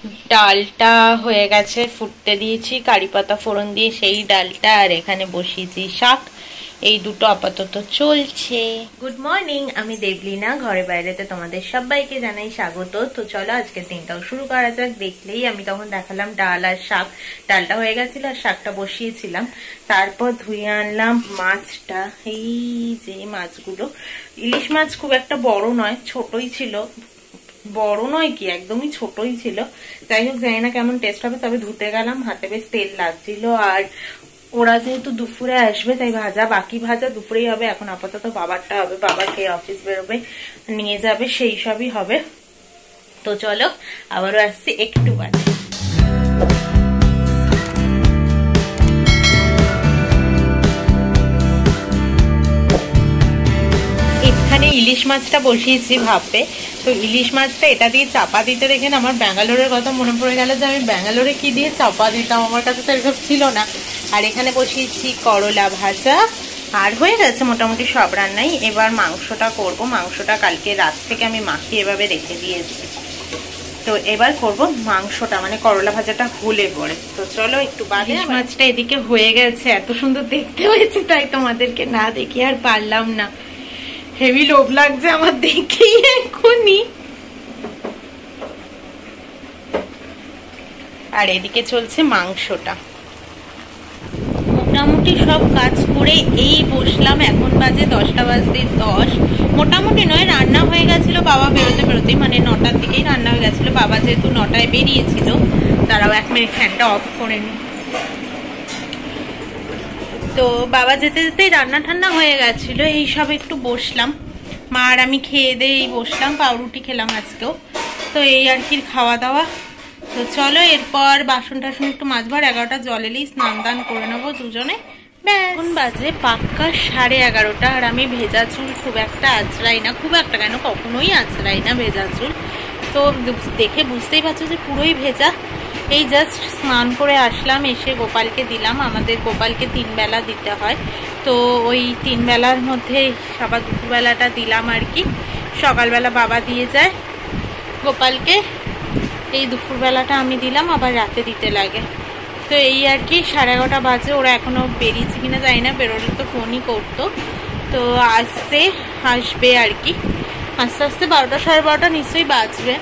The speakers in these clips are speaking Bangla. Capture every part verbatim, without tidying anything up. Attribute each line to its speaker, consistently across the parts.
Speaker 1: ডালটা হয়ে গেছে, ফুটতে দিয়েছি কারি পাতা ফোড়ন দিয়ে সেই ডালটা, আর এখানে বসিয়েছি শাক। এই দুটো আপাতত চলছে। গুড মর্নিং, আমি দেবলিনা, ঘরে বাইরেতে তোমাদের সবাইকে জানাই স্বাগত। তো চলো আজকের দিনটাও শুরু করা যাক। দেখলেই আমি তখন দেখালাম ডাল আর শাক। ডালটা হয়ে গেছিল আর শাকটা বসিয়েছিলাম। তারপর ধুয়ে আনলাম মাছটা। এই যে মাছগুলো, ইলিশ মাছ খুব একটা বড় নয়, ছোটই ছিল। বড় নয় কি, একদমই ছোটই ছিল। যাই হোক, জানি না কেমন টেস্ট হবে, তবে ধুতে গেলাম, হাতে বেশ তেল লাগছিল। আর ওরা যেহেতু দুপুরে আসবে তাই ভাজা, বাকি ভাজা দুপুরেই হবে। এখন আপাতত বাবারটা হবে, বাবা খেয়ে অফিস বেরোবে, নিয়ে যাবে, সেই সবই হবে। তো চলো আবারও আসছি একটু বাদে। এখানে ইলিশ মাছটা বসিয়েছি ভাপে। তো ইলিশ মাছটা এটা দিয়ে চাপা দিতে দেখেন আমার ব্যাঙ্গালোরের কথা মনে পড়ে গেল, যে আমি ব্যাঙ্গালোরে কি দিয়ে চাপা দিতাম, আমার কাছে তো এসব ছিল না। আর এখানে বসিয়েছি করলা ভাজা, আর হয়ে গেছে মোটামুটি সব রান্নাই। এবার মাংসটা করব। মাংসটা কালকে রাত থেকে আমি মাখিয়ে এভাবে রেখে দিয়েছি। তো এবার করব মাংসটা, মানে করলা ভাজাটা হলে পরে। তো চলো একটু বাদে। মাছটা এদিকে হয়ে গেছে, এত সুন্দর দেখতে হয়েছে তাই তোমাদেরকে না দেখি আর পারলাম না। হেভি লোভ লাগছে আমার দেখেই এখনই। আর এদিকে চলছে মাংসটা। মোটামুটি সব কাজ করে এই বসলাম। এখন বাজে দশটা বাজতে দশ। মোটামুটি নয়, রান্না হয়ে গেছিল বাবা বেরোতে বেরোতেই, মানে নটার দিকেই রান্না হয়ে গেছিল। বাবা যেহেতু নটায় বেরিয়েছিল। তারাও এক মিনিট ফ্যানটা অফ করে নি। তো বাবা যেতে যেতেই রান্না ঠান্না হয়ে গেছিল। এইসব একটু বসলাম, মা আর আমি খেয়ে দিয়ে বসলাম। পাউরুটি খেলাম আজকেও। তো এই আর কি খাওয়া দাওয়া। তো চলো এরপর বাসন টাসন একটু মাজবার, এগারোটা জল এলেই স্নান দান করে নেবো দুজনে। এখন বাজে পাক্কা সাড়ে এগারোটা। আর আমি ভেজা চুল খুব একটা আঁচড়াই না, খুব একটা কেন কখনোই আঁচড়াই না ভেজা চুল। তো দেখে বুঝতেই পারছো যে পুরোই ভেজা। এই জাস্ট স্নান করে আসলাম, এসে গোপালকে দিলাম। আমাদের গোপালকে তিন বেলা দিতে হয়। তো ওই তিন বেলার মধ্যে সবার দুপুরবেলাটা দিলাম আর কি। সকালবেলা বাবা দিয়ে যায় গোপালকে, এই দুপুরবেলাটা আমি দিলাম, আবার রাতে দিতে লাগে। তো এই আর কি, সাড়ে এগারোটা বাজে। ওরা এখনো বেরিয়েছে কিনা জানি না, বেরোলে তো ফোনই করতো। তো আসতে আসবে আর কি, আস্তে আস্তে বারোটা সাড়ে বারোটা নিশ্চয়ই বাজবে।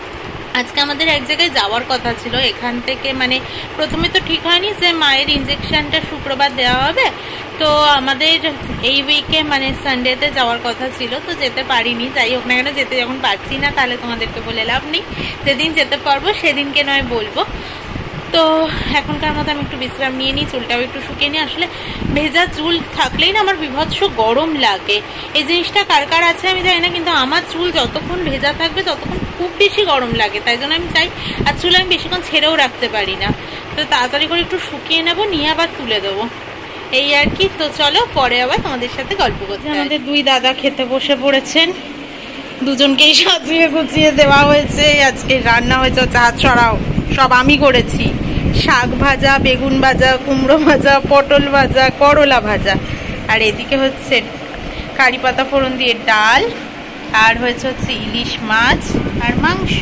Speaker 1: আজকে আমাদের এক জায়গায় যাওয়ার কথা ছিল। এখান থেকে মানে প্রথমে তো ঠিক হয়নি যে মায়ের ইঞ্জেকশনটা শুক্রবার দেওয়া হবে। তো আমাদের এই উইকে মানে সানডেতে যাওয়ার কথা ছিল, তো যেতে পারিনি। যাই হোক না কেন, যেতে যখন পারছি না তাহলে তোমাদেরকে বলে লাভ নেই। যেদিন যেতে পারবো সেদিনকে নয় বলবো। তো এখনকার মতো আমি একটু বিশ্রাম নিয়ে নিই, চুলটাও একটু শুকিয়ে নিই। আসলে ভেজা চুল থাকলেই না আমার বিভৎস গরম লাগে। এই জিনিসটা কার কার আছে আমি জানি না, কিন্তু আমার চুল যতক্ষণ ভেজা থাকবে ততক্ষণ খুব বেশি গরম লাগে। তাই জন্য আমি চাই, আর চুল আমি বেশিক্ষণ ছেড়েও রাখতে পারি না। তো তাড়াতাড়ি করে একটু শুকিয়ে নেবো, নিয়ে আবার তুলে দেবো, এই আর কি। তো চলো পরে আবার তোমাদের সাথে গল্প করতে। আমাদের দুই দাদা খেতে বসে পড়েছেন, দুজনকেই সাজিয়ে গুছিয়ে দেওয়া হয়েছে। আজকে রান্না হয়েছে হচ্ছে হাত ছড়াও, সব আমি করেছি। শাক ভাজা, বেগুন ভাজা, কুমড়ো ভাজা, পটল ভাজা, করলা ভাজা। আর এদিকে হচ্ছে কারি পাতা ফোড়ন দিয়ে ডাল, আর হয়েছে হচ্ছে ইলিশ মাছ আর মাংস।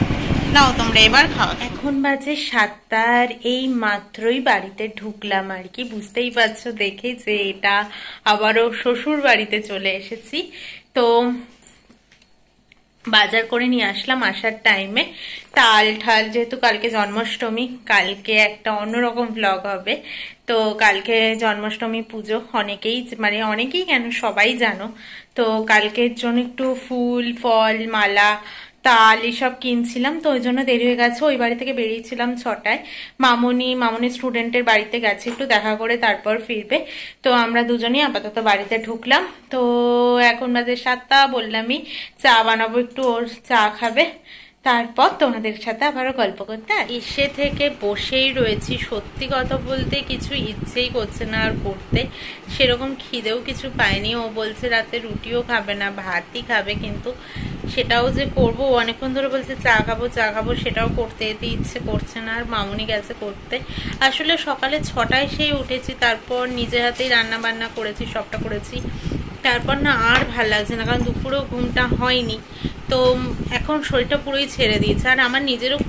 Speaker 1: নাও তোমরা এবার খাও। এখন বাজে সাতটার, এই মাত্রই বাড়িতে ঢুকলাম আর কি। বুঝতেই পারছো দেখে যে এটা আবারও শ্বশুর বাড়িতে চলে এসেছি। তো বাজার করে নিয়ে আসলাম আসার টাইমে তাল ঠাল, যেহেতু কালকে জন্মাষ্টমী, কালকে একটা অন্যরকম ব্লগ হবে। তো কালকে জন্মাষ্টমী পুজো, অনেকেই মানে অনেকেই কেন সবাই জানো। তো কালকের জন্য একটু ফুল ফল মালা তাল এসব কিনছিলাম, তো ওই জন্য দেরি হয়ে গেছে। ওই বাড়ি থেকে বেরিয়েছিলাম ছটায়। মামনি মামনি স্টুডেন্টের বাড়িতে গেছে, একটু দেখা করে তারপর ফিরবে। তো আমরা দুজনেই আপাতত বাড়িতে ঢুকলাম। তো এখন বাজে সাতটা, বললামই চা বানাবো, একটু ওর চা খাবে, তারপর তোমাদের সাথে আবারও গল্প করতে। এসে থেকে বসেই রয়েছি, সত্যি কথা বলতে কিছু ইচ্ছেই করছে না আর করতে। সেরকম খিদেও কিছু পায়নি। ও বলছে রাতে রুটিও খাবে না, ভাতই খাবে, কিন্তু সেটাও যে করবো, অনেকক্ষণ ধরে বলছে চা খাবো চা খাবো, সেটাও করতে যেতে ইচ্ছে করছে না। আর মামুনি গেছে করতে। আসলে সকালে ছটায় সেই উঠেছি, তারপর নিজে হাতেই রান্না বান্না করেছি, সবটা করেছি। তারপর না আর ভাল লাগছে না, কারণ দুপুরেও ঘুমটা হয়নি। তো এখন শরীরটা পুরোই ছেড়ে দিয়েছে। আর আমার নিজেরও খুব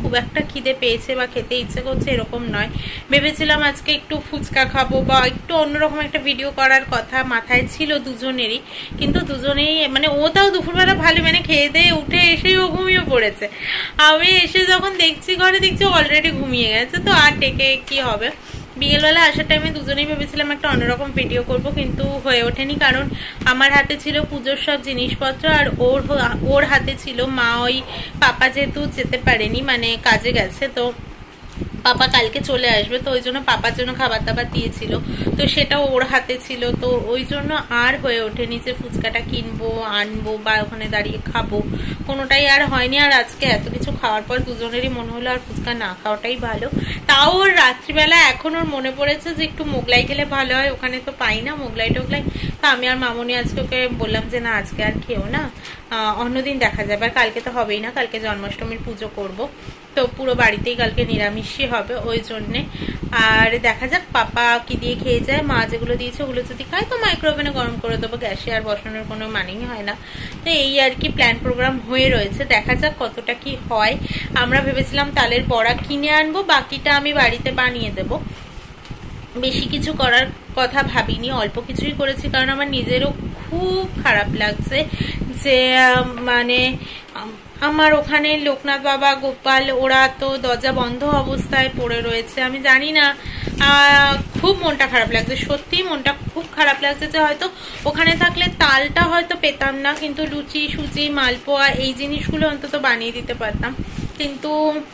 Speaker 1: খুব একটা খিদে পেয়েছে বা খেতে ইচ্ছে করছে এরকম নয়। ভেবেছিলাম আজকে একটু ফুচকা খাবো বা একটু অন্যরকম একটা ভিডিও করার কথা মাথায় ছিল দুজনেরই, কিন্তু দুজনেই মানে ও তাও দুপুরবেলা ভালো মানে খেয়ে দিয়ে উঠে এসেই ও ঘুমিয়ে পড়েছে। আমি এসে যখন দেখছি ঘরে দেখছি অলরেডি ঘুমিয়ে গেছে, তো আর ডেকে কি হবে। বিকেলবেলা আসার টাইমে দুজনেই ভেবেছিলাম একটা অন্যরকম ভিডিও করব, কিন্তু হয়ে ওঠেনি, কারণ আমার হাতে ছিল পুজোর সব জিনিসপত্র আর ওর ওর হাতে ছিল মা ওই পাপা যেহেতু যেতে পারেনি মানে কাজে গেছে, তো পাপা কালকে চলে আসবে, তো ওই জন্য পাপার জন্য খাবার দাবার দিয়েছিল, তো সেটা ওর হাতে ছিল, তো ওই জন্য আর হয়ে ওঠেনি যে ফুচকাটা কিনবো আনবো বা ওখানে দাঁড়িয়ে খাবো, কোনোটাই আর হয়নি। আর আজকে এত কিছু খাওয়ার পর দুজনেরই মনে হলো আর ফুচকা না খাওয়াটাই ভালো। তাও ওর রাত্রিবেলা এখন ওর মনে পড়েছে যে একটু মোগলাই খেলে ভালো হয়, ওখানে তো পাই না মোগলাই টোগলাই, তো আমি আর মামনি আজকে ওকে বললাম যে না আজকে আর খেও না, অন্যদিন দেখা যাবে, আর কালকে তো হবেই না, কালকে জন্মাষ্টমীর পুজো করব, তো পুরো বাড়িতেই কালকে নিরামিষই হবে ওই জন্যে। আর দেখা যাক পাপা কি দিয়ে খেয়ে যায়, মা যেগুলো দিয়েছে ওগুলো যদি খায় তো মাইক্রোওভেনে গরম করে দেবো, গ্যাসে আর বসানোর কোনো মানেই হয় না। তো এই আর কি প্ল্যান প্রোগ্রাম হয়ে রয়েছে, দেখা যাক কতটা কি হয়। আমরা ভেবেছিলাম তালের বড়া কিনে আনবো, বাকিটা আমি বাড়িতে বানিয়ে দেবো, বেশি কিছু করার কথা ভাবিনি, অল্প কিছুই করেছি, কারণ আমার নিজেরও খুব খারাপ লাগছে যে মানে আমার ওখানে লোকনাথ বাবা গোপাল ওরা তো দরজা বন্ধ অবস্থায় পড়ে রয়েছে। আমি জানি না, খুব মনটা খারাপ লাগছে, সত্যি মনটা খুব খারাপ লাগছে যে হয়তো ওখানে থাকলে তালটা হয়তো পেতাম না, কিন্তু লুচি সুজি মালপোয়া এই জিনিসগুলো অন্তত বানিয়ে দিতে পারতাম। কিন্তু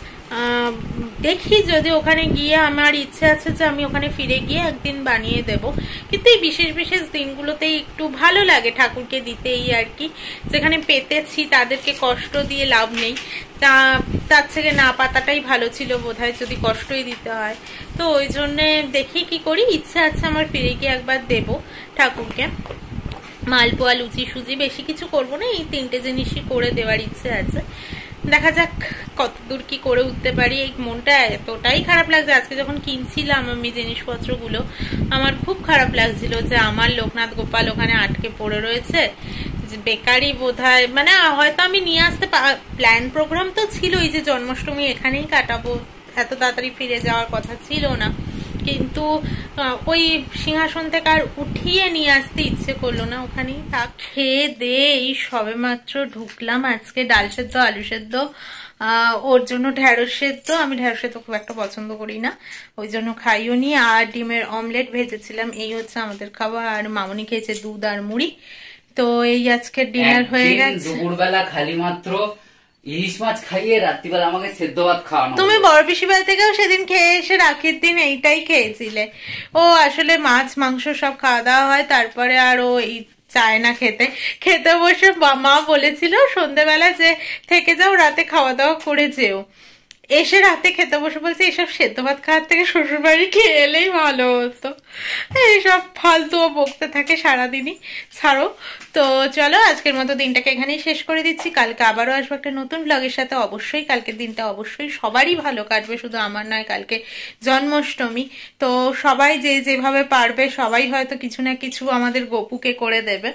Speaker 1: দেখি যদি ওখানে গিয়ে, আমার ইচ্ছে আছে যে আমি ওখানে ফিরে গিয়ে একদিন বানিয়ে দেব, কিন্তু এই বিশেষ বিশেষ দিনগুলোতেই একটু ভালো লাগে ঠাকুরকে দিতে, এই আর কি, যেখানে পেতেছি তাদেরকে কষ্ট দিয়ে লাভ নেই, তা তার থেকে না পাতাটাই ভালো ছিল বোধহয়, যদি কষ্টই দিতে হয়। তো ওই জন্যে দেখি কি করি, ইচ্ছে আছে আমার ফিরে গিয়ে একবার দেব ঠাকুরকে। মালপোয়া লুচি সুজি বেশি কিছু করবো না, এই তিনটে জিনিসই করে দেওয়ার ইচ্ছে আছে, দেখা যাক কতদূর কি করে উঠতে পারি। এই মনটা এতটাই খারাপ লাগছে, আজকে যখন কিনছিলাম আমি জিনিসপত্রগুলো আমার খুব খারাপ লাগছিল যে আমার লোকনাথ গোপাল ওখানে আটকে পড়ে রয়েছে, বেকারি বোধহয়, মানে হয়তো আমি নিয়ে আসতে প্ল্যান প্রোগ্রাম তো ছিলই যে জন্মাষ্টমী এখানেই কাটাবো, এত তাড়াতাড়ি ফিরে যাওয়ার কথা ছিল না, কিন্তু ওই সিংহাসন থেকে আর উঠিয়ে নিয়ে আসতে ইচ্ছে করলো না, ওখানেই থাক। খেয়ে দে এই সবে মাত্র ঢুকলাম, আজকে ডাল সেদ্ধ আলু সেদ্ধ, আহ ওর জন্য ঢেঁড়স সেদ্ধ, আমি ঢেঁড়স সেদ্ধ খুব একটা পছন্দ করি না ওই জন্য খাইও নি, আর ডিমের অমলেট ভেজেছিলাম, এই হচ্ছে আমাদের খাবার। আর মামনি খেয়েছে দুধ আর মুড়ি, তো এই আজকে ডিনার হয়ে গেছে।
Speaker 2: দুপুরবেলা খালি মাত্র ইলিশ মাছ খাইয়ে রাত্রিবেলা আমাকে সেদ্ধ ভাত খাওয়ানো।
Speaker 1: তুমি বড় পিসি বাড়ি থেকেও সেদিন খেয়ে এসে রাখির দিন এইটাই খেয়েছিলে। ও আসলে মাছ মাংস সব খাওয়া দাওয়া হয়, তারপরে আর ও এই চায় না খেতে। খেতে বসে মা বলেছিল সন্ধ্যেবেলা যে থেকে যাও, রাতে খাওয়া দাওয়া করে যেও, এসে রাতে খেতে বসে বলছে এসব সেদ্ধ ভাত খাওয়ার থেকে শ্বশুর বাড়ি খেয়ে এলেই ভালো হতো। এইসব ফালতু বকতে থাকে সারাদিনই, ছাড়ো। তো চলো আজকের মতো দিনটাকে এখানেই শেষ করে দিচ্ছি, কালকে আবারও আসবো একটা নতুন ব্লগের সাথে। অবশ্যই কালকের দিনটা অবশ্যই সবারই ভালো কাটবে, শুধু আমার নয়, কালকে জন্মাষ্টমী, তো সবাই যে যেভাবে পারবে সবাই হয়তো কিছু না কিছু আমাদের গপুকে করে দেবে।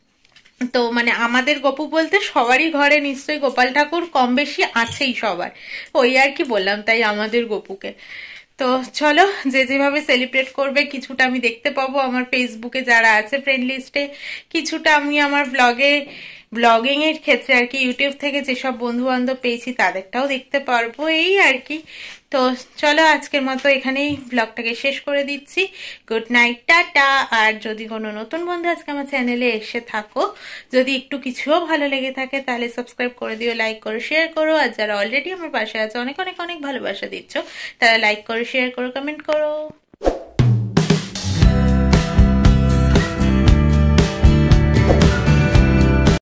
Speaker 1: তো মানে আমাদের গপু বলতে সবারই ঘরে নিশ্চয়ই গোপাল ঠাকুর কম বেশি আছেই সবার, ওই আর কি বললাম, তাই আমাদের গপুকে। তো চলো যে যেভাবে সেলিব্রেট করবে কিছুটা আমি দেখতে পাবো আমার ফেসবুকে যারা আছে ফ্রেন্ড লিস্টে, কিছুটা আমি আমার ব্লগে ব্লগিং এর ক্ষেত্রে আর কি ইউটিউব থেকে যেসব বন্ধু বান্ধব পেয়েছি তাদেরটাও দেখতে পারবো, এই আর কি। তো চলো আজকের মতো এখানেই ব্লগটাকে শেষ করে দিচ্ছি, গুড নাইট, টাটা। আর যদি কোনো নতুন বন্ধু আজকে আমার চ্যানেলে এসে থাকো, যদি একটু কিছুও ভালো লেগে থাকে তাহলে সাবস্ক্রাইব করে দিও, লাইক করো, শেয়ার করো, আর যারা অলরেডি আমার পাশে আছে অনেক অনেক অনেক ভালোবাসা দিচ্ছ তারা লাইক করো, শেয়ার করো, কমেন্ট করো।